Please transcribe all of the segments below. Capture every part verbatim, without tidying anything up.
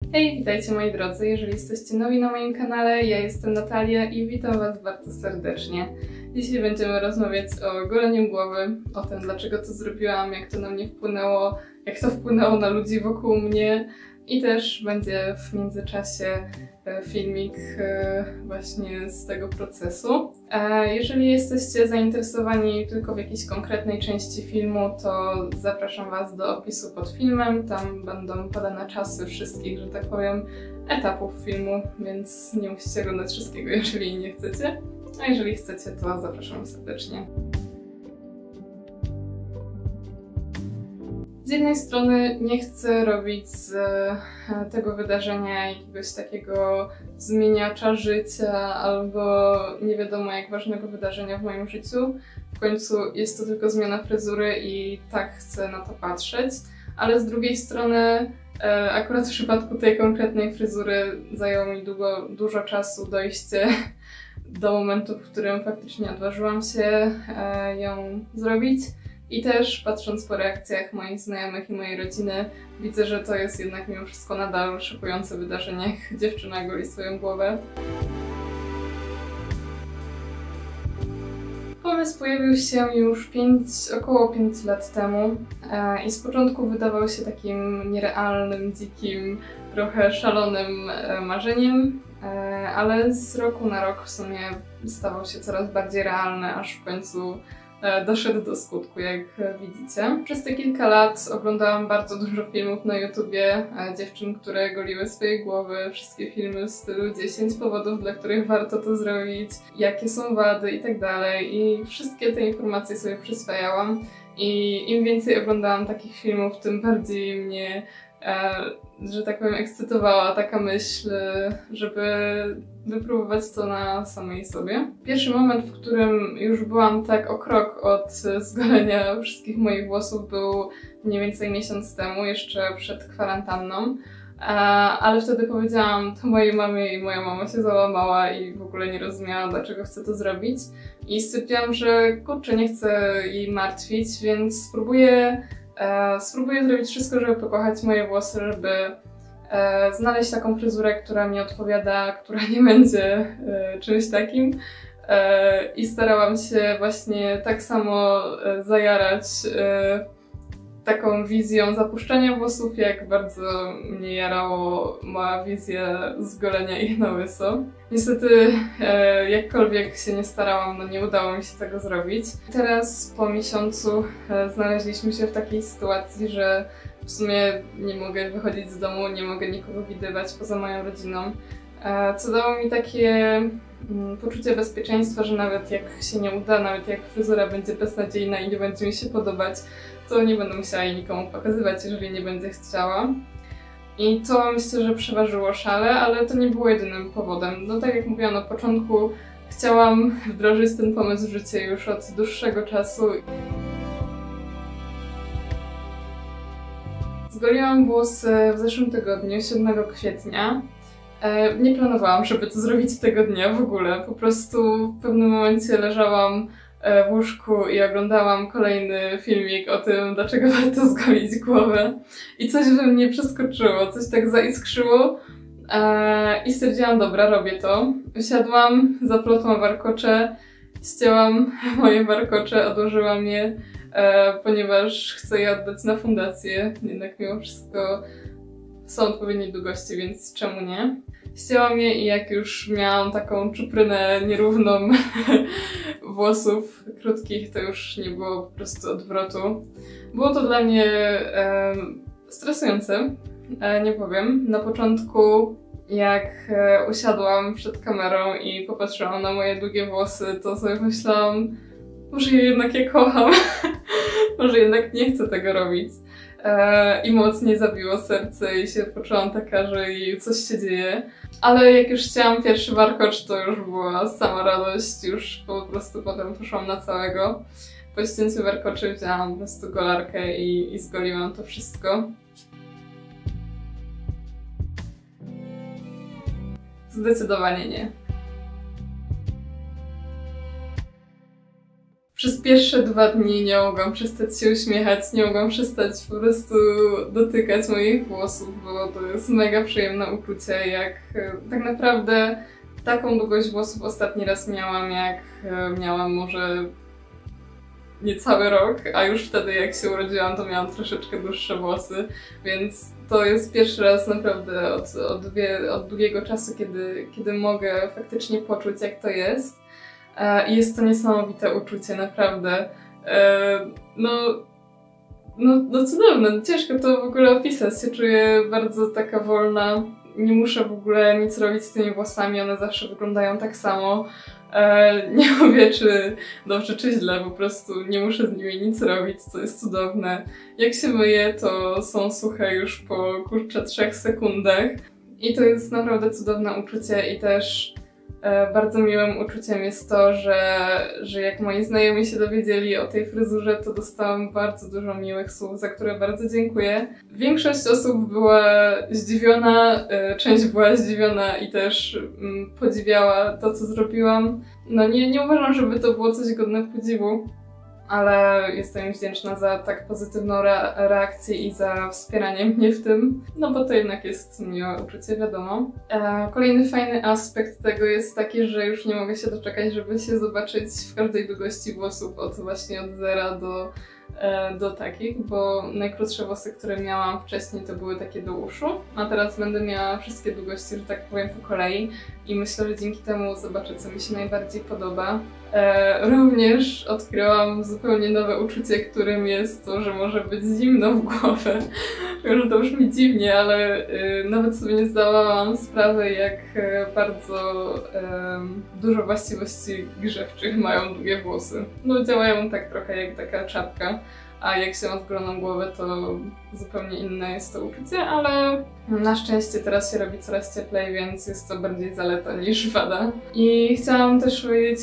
Hej, witajcie moi drodzy, jeżeli jesteście nowi na moim kanale, ja jestem Natalia i witam Was bardzo serdecznie. Dzisiaj będziemy rozmawiać o goleniu głowy, o tym dlaczego to zrobiłam, jak to na mnie wpłynęło, jak to wpłynęło na ludzi wokół mnie i też będzie w międzyczasie filmik właśnie z tego procesu. Jeżeli jesteście zainteresowani tylko w jakiejś konkretnej części filmu, to zapraszam Was do opisu pod filmem. Tam będą podane czasy wszystkich, że tak powiem, etapów filmu, więc nie musicie oglądać wszystkiego, jeżeli nie chcecie. A jeżeli chcecie, to zapraszam serdecznie. Z jednej strony nie chcę robić z tego wydarzenia jakiegoś takiego zmieniacza życia albo nie wiadomo jak ważnego wydarzenia w moim życiu. W końcu jest to tylko zmiana fryzury i tak chcę na to patrzeć, ale z drugiej strony akurat w przypadku tej konkretnej fryzury zajęło mi długo, dużo czasu dojście do momentu, w którym faktycznie odważyłam się ją zrobić. I też patrząc po reakcjach moich znajomych i mojej rodziny, widzę, że to jest jednak mimo wszystko nadal szokujące wydarzenie, jak dziewczyna goli swoją głowę. Pomysł pojawił się już pięć, około pięć lat temu e, i z początku wydawał się takim nierealnym, dzikim, trochę szalonym e, marzeniem, e, ale z roku na rok w sumie stawał się coraz bardziej realny, aż w końcu doszedł do skutku, jak widzicie. Przez te kilka lat oglądałam bardzo dużo filmów na YouTubie dziewczyn, które goliły swoje głowy, wszystkie filmy w stylu dziesięć powodów, dla których warto to zrobić, jakie są wady i tak dalej. I wszystkie te informacje sobie przyswajałam i im więcej oglądałam takich filmów, tym bardziej mnie, e, że tak powiem, ekscytowała taka myśl, żeby wypróbować to na samej sobie. Pierwszy moment, w którym już byłam tak o krok od zgolenia wszystkich moich włosów, był mniej więcej miesiąc temu, jeszcze przed kwarantanną. Ale wtedy powiedziałam to mojej mamie i moja mama się załamała i w ogóle nie rozumiała, dlaczego chcę to zrobić. I stwierdziłam, że kurczę, nie chcę jej martwić, więc spróbuję, e, spróbuję zrobić wszystko, żeby pokochać moje włosy, żeby E, znaleźć taką fryzurę, która mi odpowiada, która nie będzie e, czymś takim. E, I starałam się właśnie tak samo e, zajarać e, taką wizją zapuszczania włosów, jak bardzo mnie jarało moja wizja zgolenia ich na łyso. Niestety, e, jakkolwiek się nie starałam, no nie udało mi się tego zrobić. Teraz po miesiącu e, znaleźliśmy się w takiej sytuacji, że w sumie nie mogę wychodzić z domu, nie mogę nikogo widywać poza moją rodziną, co dało mi takie poczucie bezpieczeństwa, że nawet jak się nie uda, nawet jak fryzura będzie beznadziejna i nie będzie mi się podobać, to nie będę musiała jej nikomu pokazywać, jeżeli nie będę chciała. I to myślę, że przeważyło szale, ale to nie było jedynym powodem. No tak jak mówiłam na początku, chciałam wdrożyć ten pomysł w życie już od dłuższego czasu. Zgoliłam włosy w zeszłym tygodniu, siódmego kwietnia. E, nie planowałam, żeby to zrobić tego dnia w ogóle. Po prostu w pewnym momencie leżałam w łóżku i oglądałam kolejny filmik o tym, dlaczego warto zgolić głowę. I coś we mnie przeskoczyło, coś tak zaiskrzyło. E, I stwierdziłam, dobra, robię to. Usiadłam, zaplotłam warkocze, ścięłam moje warkocze, odłożyłam je, E, ponieważ chcę je oddać na fundację, jednak mimo wszystko są odpowiedniej długości, więc czemu nie? Ścięłam je i jak już miałam taką czuprynę nierówną włosów krótkich, to już nie było po prostu odwrotu. Było to dla mnie e, stresujące, e, nie powiem. Na początku, jak e, usiadłam przed kamerą i popatrzyłam na moje długie włosy, to sobie myślałam, może jednak je kocham, może jednak nie chcę tego robić. E, I mocniej zabiło serce i się poczułam taka, że jej coś się dzieje. Ale jak już chciałam pierwszy warkocz, to już była sama radość, już po prostu potem poszłam na całego. Po ścięciu warkoczy wzięłam po prostu golarkę i, i zgoliłam to wszystko. Zdecydowanie nie. Przez pierwsze dwa dni nie mogłam przestać się uśmiechać, nie mogłam przestać po prostu dotykać moich włosów, bo to jest mega przyjemne uczucie, jak tak naprawdę taką długość włosów ostatni raz miałam, jak miałam może niecały rok, a już wtedy jak się urodziłam, to miałam troszeczkę dłuższe włosy, więc to jest pierwszy raz naprawdę od, od, wie, od długiego czasu, kiedy, kiedy mogę faktycznie poczuć, jak to jest. I jest to niesamowite uczucie, naprawdę. No, no, no cudowne, ciężko to w ogóle opisać. Się czuję bardzo taka wolna, nie muszę w ogóle nic robić z tymi włosami, one zawsze wyglądają tak samo. Nie mówię, czy dobrze, czy źle, po prostu nie muszę z nimi nic robić, co jest cudowne. Jak się myję, to są suche już po kurczę trzech sekundach. I to jest naprawdę cudowne uczucie i też bardzo miłym uczuciem jest to, że, że jak moi znajomi się dowiedzieli o tej fryzurze, to dostałam bardzo dużo miłych słów, za które bardzo dziękuję. Większość osób była zdziwiona, część była zdziwiona i też podziwiała to, co zrobiłam. No nie, nie uważam, żeby to było coś godne podziwu, ale jestem im wdzięczna za tak pozytywną re reakcję i za wspieranie mnie w tym, no bo to jednak jest miłe uczucie, wiadomo. E, kolejny fajny aspekt tego jest taki, że już nie mogę się doczekać, żeby się zobaczyć w każdej długości włosów, od właśnie od zera do, e, do takich, bo najkrótsze włosy, które miałam wcześniej, to były takie do uszu, a teraz będę miała wszystkie długości, że tak powiem, po kolei i myślę, że dzięki temu zobaczę, co mi się najbardziej podoba. E, również odkryłam zupełnie nowe uczucie, którym jest to, że może być zimno w głowę. Wiem, że to brzmi dziwnie, ale e, nawet sobie nie zdawałam sprawy, jak e, bardzo e, dużo właściwości grzewczych mają długie włosy. No działają tak trochę jak taka czapka, a jak się ma zgoloną głowę, to zupełnie inne jest to uczucie, ale na szczęście teraz się robi coraz cieplej, więc jest to bardziej zaleta niż wada. I chciałam też powiedzieć,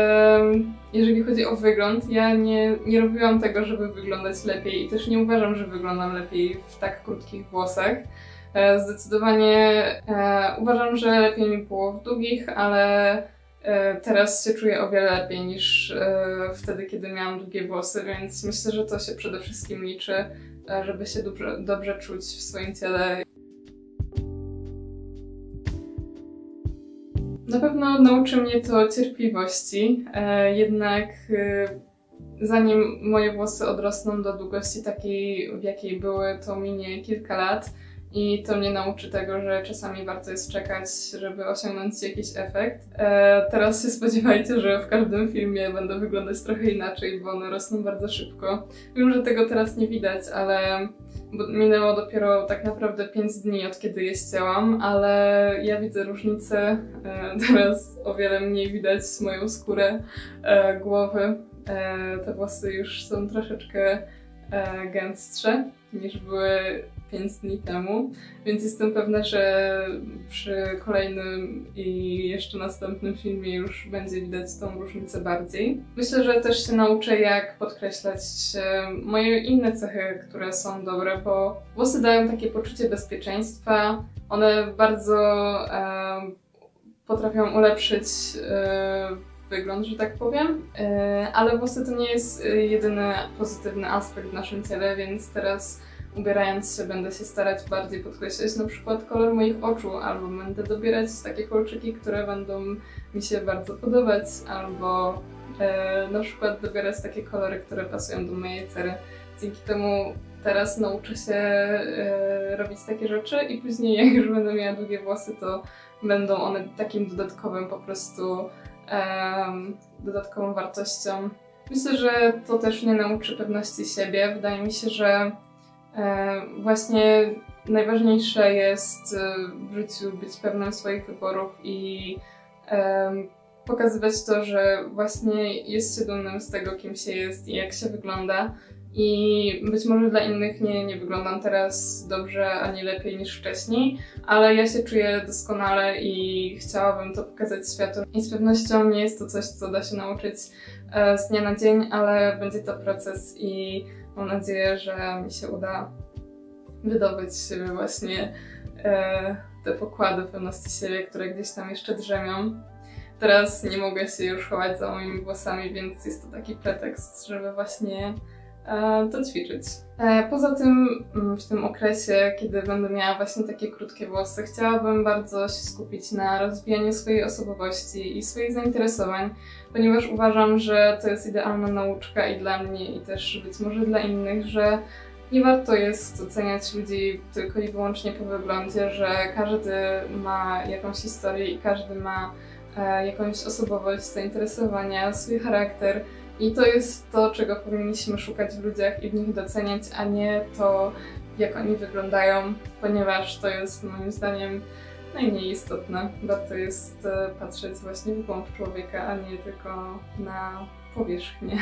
jeżeli chodzi o wygląd, ja nie, nie robiłam tego, żeby wyglądać lepiej i też nie uważam, że wyglądam lepiej w tak krótkich włosach. Zdecydowanie uważam, że lepiej mi było w długich, ale teraz się czuję o wiele lepiej niż wtedy, kiedy miałam długie włosy, więc myślę, że to się przede wszystkim liczy, żeby się dobrze, dobrze czuć w swoim ciele. Na pewno nauczy mnie to cierpliwości, jednak zanim moje włosy odrosną do długości takiej, w jakiej były, to minie kilka lat. I to mnie nauczy tego, że czasami warto jest czekać, żeby osiągnąć jakiś efekt. E, teraz się spodziewajcie, że w każdym filmie będę wyglądać trochę inaczej, bo one rosną bardzo szybko. Wiem, że tego teraz nie widać, ale bo minęło dopiero tak naprawdę pięć dni od kiedy je ścięłam, ale ja widzę różnicę. E, teraz o wiele mniej widać moją skórę e, głowy. E, te włosy już są troszeczkę e, gęstsze niż były pięć dni temu, więc jestem pewna, że przy kolejnym i jeszcze następnym filmie już będzie widać tą różnicę bardziej. Myślę, że też się nauczę, jak podkreślać moje inne cechy, które są dobre, bo włosy dają takie poczucie bezpieczeństwa, one bardzo e, potrafią ulepszyć e, wygląd, że tak powiem, e, ale włosy to nie jest jedyny pozytywny aspekt w naszym ciele, więc teraz ubierając się będę się starać bardziej podkreślać na przykład kolor moich oczu, albo będę dobierać takie kolczyki, które będą mi się bardzo podobać, albo e, na przykład dobierać takie kolory, które pasują do mojej cery. Dzięki temu teraz nauczę się e, robić takie rzeczy i później jak już będę miała długie włosy, to będą one takim dodatkowym po prostu e, dodatkową wartością. Myślę, że to też mnie nauczy pewności siebie. Wydaje mi się, że właśnie najważniejsze jest w życiu być pewnym swoich wyborów i pokazywać to, że właśnie jest się dumnym z tego, kim się jest i jak się wygląda. I być może dla innych nie, nie wyglądam teraz dobrze ani lepiej niż wcześniej, ale ja się czuję doskonale i chciałabym to pokazać światu. I z pewnością nie jest to coś, co da się nauczyć z dnia na dzień, ale będzie to proces i mam nadzieję, że mi się uda wydobyć z siebie właśnie e, te pokłady pewności siebie, które gdzieś tam jeszcze drzemią. teraz nie mogę się już chować za moimi włosami, więc jest to taki pretekst, żeby właśnie e, to ćwiczyć. E, poza tym w tym okresie, kiedy będę miała właśnie takie krótkie włosy, chciałabym bardzo się skupić na rozwijaniu swojej osobowości i swoich zainteresowań, ponieważ uważam, że to jest idealna nauczka i dla mnie, i też być może dla innych, że nie warto jest oceniać ludzi tylko i wyłącznie po wyglądzie, że każdy ma jakąś historię i każdy ma e, jakąś osobowość, zainteresowania, swój charakter. I to jest to, czego powinniśmy szukać w ludziach i w nich doceniać, a nie to, jak oni wyglądają, ponieważ to jest moim zdaniem najmniej istotne. Warto jest e, patrzeć właśnie w głąb człowieka, a nie tylko na powierzchnię.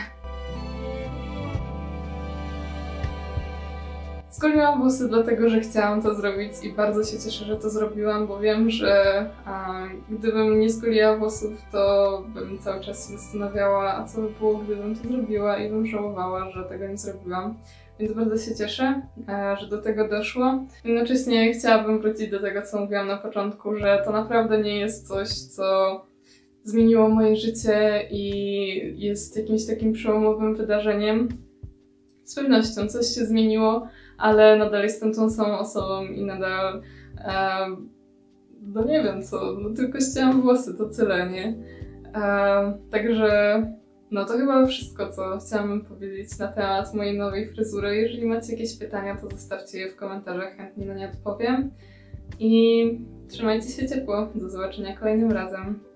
Zgoliłam włosy dlatego, że chciałam to zrobić i bardzo się cieszę, że to zrobiłam, bo wiem, że a, gdybym nie zgoliła włosów, to bym cały czas się zastanawiała, a co by było, gdybym to zrobiła, i bym żałowała, że tego nie zrobiłam. Więc bardzo się cieszę, a, że do tego doszło. Jednocześnie chciałabym wrócić do tego, co mówiłam na początku, że to naprawdę nie jest coś, co zmieniło moje życie i jest jakimś takim przełomowym wydarzeniem. Z pewnością coś się zmieniło, ale nadal jestem tą samą osobą i nadal, e, no nie wiem co, no tylko ścięłam włosy, to tyle, nie? E, także no to chyba wszystko, co chciałam powiedzieć na temat mojej nowej fryzury. Jeżeli macie jakieś pytania, to zostawcie je w komentarzach, chętnie na nie odpowiem. I trzymajcie się ciepło, do zobaczenia kolejnym razem.